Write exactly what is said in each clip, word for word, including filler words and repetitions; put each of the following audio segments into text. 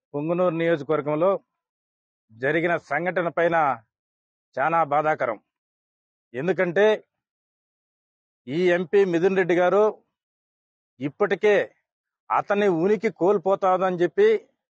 పుంగనూరు నియోజకవర్గంలో జరిగిన సంఘటన పైన చాలా బాధాకరం. ఎందుకంటే ఈ ఎంపీ మిథున్ రెడ్డి గారు ఇప్పటికే అతని ఉనికి కోల్పోతాదని చెప్పి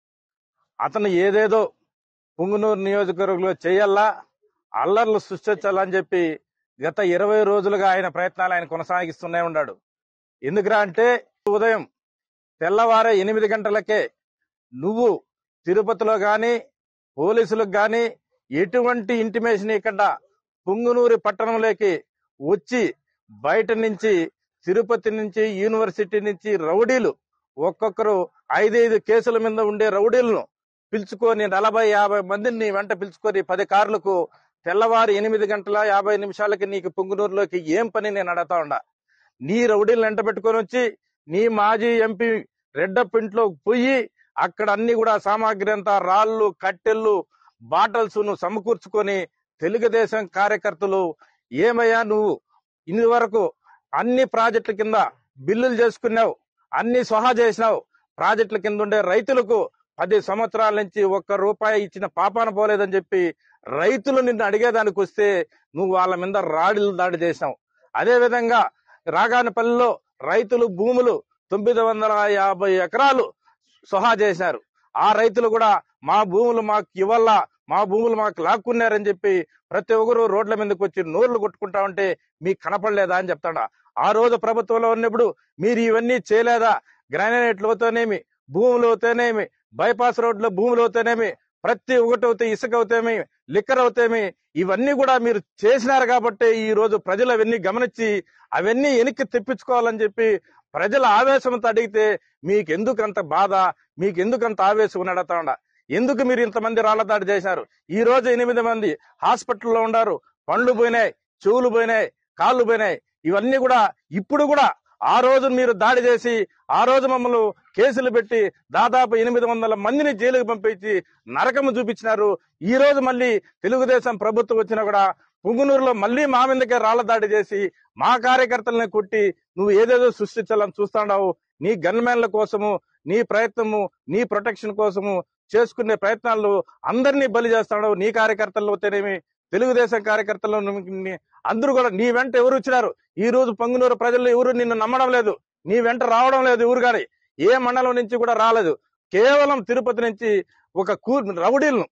అతను ఏదేదో పుంగనూరు నియోజకవర్గంలో చేయాలా, అల్లర్లు సృష్టించాలని చెప్పి గత ఇరవై రోజులుగా ఆయన ప్రయత్నాలు ఆయన కొనసాగిస్తూనే ఉన్నాడు. ఎందుకురా అంటే ఉదయం తెల్లవారే ఎనిమిది గంటలకే నువ్వు తిరుపతిలో గాని పోలీసులకు గాని ఎటువంటి ఇంటిమేషన్ ఇక్కడ పుంగనూరు పట్టణంలోకి వచ్చి బయట నుంచి తిరుపతి నుంచి యూనివర్సిటీ నుంచి రౌడీలు ఒక్కొక్కరు ఐదైదు కేసుల మీద ఉండే రౌడీలను పిలుచుకొని నలభై యాభై మందిని నీ వెంట పిలుచుకొని పది కార్లకు తెల్లవారు ఎనిమిది గంటల యాభై నిమిషాలకి నీకు పుంగనూరులోకి ఏం పని నేను అడతా ఉండా. నీ రౌడీలను వెంట పెట్టుకొని వచ్చి నీ మాజీ ఎంపీ రెడ్డప్ప ఇంట్లో పోయి అక్కడ అన్ని కూడా సామాగ్రి అంతా రాళ్లు కట్టెళ్ళు బాటల్స్ ను సమకూర్చుకొని తెలుగుదేశం కార్యకర్తలు ఏమయ్యా నువ్వు ఇన్ని వరకు అన్ని ప్రాజెక్టుల కింద బిల్లులు చేసుకున్నావు, అన్ని సహా చేసినావు, ప్రాజెక్టుల కింద ఉండే రైతులకు పది సంవత్సరాల నుంచి ఒక్క రూపాయి ఇచ్చిన పాపాన పోలేదని చెప్పి రైతులు నిన్ను అడిగేదానికి వస్తే నువ్వు వాళ్ళ మీద రాడిలు దాడి చేసినావు. అదే విధంగా రాగానపల్లిలో రైతులు భూములు తొమ్మిది వందల యాభై ఎకరాలు సహా చేశారు. ఆ రైతులు కూడా మా భూములు మాకు ఇవ్వాలా, మా భూములు మాకు లాక్కున్నారని చెప్పి ప్రతి ఒక్కరు రోడ్ల మీదకి వచ్చి నోర్లు కొట్టుకుంటా ఉంటే మీకు కనపడలేదా అని చెప్తాడా. ఆ రోజు ప్రభుత్వంలో ఉన్నప్పుడు మీరు ఇవన్నీ చేయలేదా? గ్రానైట్లతోనేమి, భూములతోనేమి, బైపాస్ రోడ్ల భూములతోనేమి, ప్రతి ఒక్కటి అవుతే ఇసుక అవుతేమి, లిక్కర్ అవుతేమి, ఇవన్నీ కూడా మీరు చేసినారు కాబట్టి ఈ రోజు ప్రజలు అవన్నీ గమనించి అవన్నీ వెనక్కి తెప్పించుకోవాలని చెప్పి ప్రజల ఆవేశంతో అడిగితే మీకెందుకంత బాధ, మీకెందుకంత ఆవేశం అని అడతాడా. ఎందుకు మీరు ఇంతమంది రాళ్ల దాడి చేశారు? ఈ రోజు ఎనిమిది మంది హాస్పిటల్లో ఉన్నారు. పండ్లు పోయినాయి, చెవులు పోయినాయి, కాళ్ళు పోయినాయి. ఇవన్నీ కూడా ఇప్పుడు కూడా ఆ రోజు మీరు దాడి చేసి ఆ రోజు మమ్మల్ని కేసులు పెట్టి దాదాపు ఎనిమిది వందల మందిని జైలుకు పంపించి నరకము చూపించినారు. ఈ రోజు మళ్ళీ తెలుగుదేశం ప్రభుత్వం వచ్చినా కూడా పుంగనూరులో మళ్ళీ మా మీదకే రాళ్ల దాడి చేసి మా కార్యకర్తలను కొట్టి నువ్వు ఏదేదో సృష్టించాలని చూస్తాడావు. నీ గన్మెన్ల కోసము, నీ ప్రయత్నము, నీ ప్రొటెక్షన్ కోసము చేసుకునే ప్రయత్నాలు అందరినీ బలి చేస్తాడు. నీ కార్యకర్తలు అవుతేనేమి, తెలుగుదేశం కార్యకర్తలు అందరూ కూడా నీ వెంట ఎవరు వచ్చినారు? ఈ రోజు పొంగనూరు ప్రజలు ఎవరు నిన్ను నమ్మడం లేదు, నీ వెంట రావడం లేదు. ఎవరు గాని ఏ మండలం నుంచి కూడా రాలేదు. కేవలం తిరుపతి నుంచి ఒక కూ రౌడీలను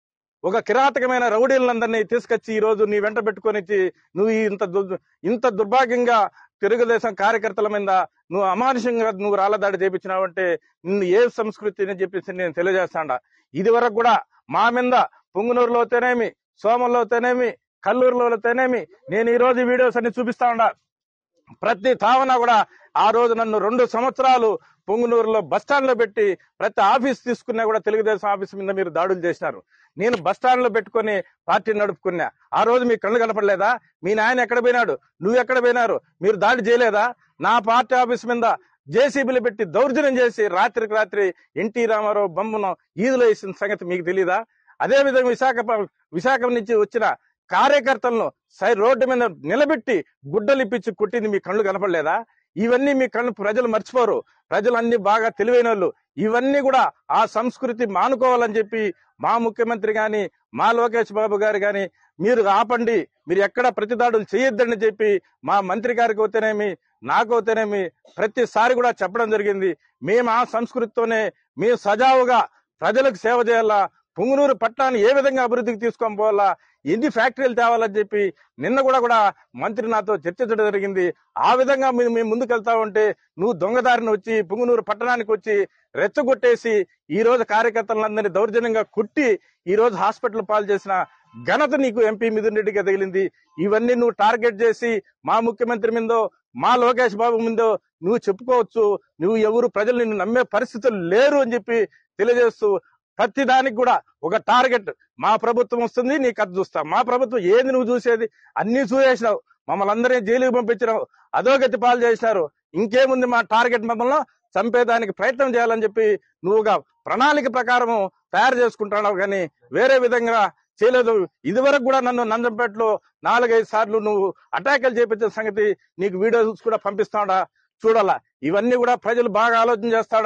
ఒక కిరాతకమైన రౌడీలందరినీ తీసుకొచ్చి ఈ రోజు నీ వెంట పెట్టుకొని నువ్వు ఇంత ఇంత దుర్భాగ్యంగా తెలుగుదేశం కార్యకర్తల మీద నువ్వు అమానుషంగా నువ్వు రాళ్ల దాడి చేపించినావంటే నిన్ను ఏ సంస్కృతి అని చెప్పేసి నేను తెలియజేస్తాడా. ఇది వరకు కూడా మా మీద పుంగనూరులో అయితేనేమి, సోమల్లో అయితేనేమి, కల్లూరులో అయితేనేమి నేను ఈ రోజు వీడియోస్ అన్ని చూపిస్తా ఉండా. ప్రతి తావన కూడా ఆ రోజు నన్ను రెండు సంవత్సరాలు పుంగనూరులో బస్టాండ్ లో పెట్టి ప్రతి ఆఫీస్ తీసుకున్నా కూడా తెలుగుదేశం ఆఫీస్ మీద మీరు దాడులు చేసినారు. నేను బస్టాండ్ లో పెట్టుకుని పార్టీ నడుపుకున్నా. ఆ రోజు మీ కళ్ళు కనపడలేదా? మీ నాయన ఎక్కడ పోయినాడు? నువ్వు ఎక్కడ పోయినారు? మీరు దాడి చేయలేదా? నా పార్టీ ఆఫీస్ మీద జేసీబీలు పెట్టి దౌర్జన్యం చేసి రాత్రికి రాత్రి ఎన్టీ రామారావు బొమ్మను ఈదులో వేసిన సంగతి మీకు తెలీదా? అదే విధంగా విశాఖ విశాఖ నుంచి వచ్చిన కార్యకర్తలను సై రోడ్డు మీద నిలబెట్టి గుడ్డలిప్పించి కొట్టింది మీ కళ్ళు కనపడలేదా? ఇవన్నీ మీ కళ్ళు ప్రజలు మర్చిపోరు. ప్రజలు అన్ని బాగా తెలివైన వాళ్ళు. ఇవన్నీ కూడా ఆ సంస్కృతి మానుకోవాలని చెప్పి మా ముఖ్యమంత్రి గాని, మా లోకేష్ బాబు గారు గాని మీరు ఆపండి, మీరు ఎక్కడ ప్రతిదాడులు చేయొద్దని చెప్పి మా మంత్రి గారికి అవుతేనేమి, నాకు అవుతేనేమి ప్రతిసారి కూడా చెప్పడం జరిగింది. మేము ఆ సంస్కృతితోనే మేము సజావుగా ప్రజలకు సేవ చేయాలా, పుంగనూరు పట్టణాన్ని ఏ విధంగా అభివృద్ధికి తీసుకొని పోవాలా, ఎన్ని ఫ్యాక్టరీలు తేవాలని చెప్పి నిన్న కూడా కూడా మంత్రి నాతో చర్చించడం జరిగింది. ఆ విధంగా మేము ముందుకు వెళ్తా ఉంటే నువ్వు దొంగదారిని వచ్చి పుంగనూరు పట్టణానికి వచ్చి రెచ్చగొట్టేసి ఈ రోజు కార్యకర్తలందరినీ దౌర్జన్యంగా కుట్టి ఈ రోజు హాస్పిటల్ పాలు చేసిన ఘనత నీకు ఎంపీ మిథున్ రెడ్డిగా తగిలింది. ఇవన్నీ నువ్వు టార్గెట్ చేసి మా ముఖ్యమంత్రి మీదో, మా లోకేష్ బాబు మీదో నువ్వు చెప్పుకోవచ్చు. నువ్వు ఎవరు ప్రజలు నిన్ను నమ్మే పరిస్థితులు లేరు అని చెప్పి తెలియజేస్తూ ప్రతి దానికి కూడా ఒక టార్గెట్. మా ప్రభుత్వం వస్తుంది, నీ కథ చూస్తా. మా ప్రభుత్వం ఏది నువ్వు చూసేది? అన్ని చూసేసినావు. మమ్మల్ని అందరినీ జైలుకి పంపించినావు, అధోగతి పాలు చేసినారు. ఇంకేముంది? మా టార్గెట్ మమ్మల్ని చంపేదానికి ప్రయత్నం చేయాలని చెప్పి నువ్వుగా ప్రణాళిక ప్రకారము తయారు చేసుకుంటున్నావు, కానీ వేరే విధంగా చేయలేదు. ఇదివరకు కూడా నన్ను నందంపేటలో నాలుగైదు సార్లు నువ్వు అటాకులు చేపించిన సంగతి నీకు వీడియోస్ కూడా పంపిస్తాడా చూడాలా. ఇవన్నీ కూడా ప్రజలు బాగా ఆలోచన చేస్తాడారు.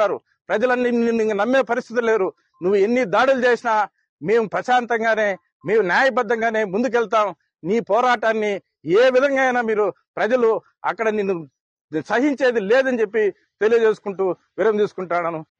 ప్రజలన్నీ నిన్ను నమ్మే పరిస్థితులు లేరు. నువ్వు ఎన్ని దాడులు చేసినా మేము ప్రశాంతంగానే మేము న్యాయబద్ధంగానే ముందుకెళ్తాం. నీ పోరాటాన్ని ఏ విధంగా అయినా మీరు ప్రజలు అక్కడ నిన్ను సహించేది లేదని చెప్పి తెలియజేసుకుంటూ విరామం తీసుకుంటాను.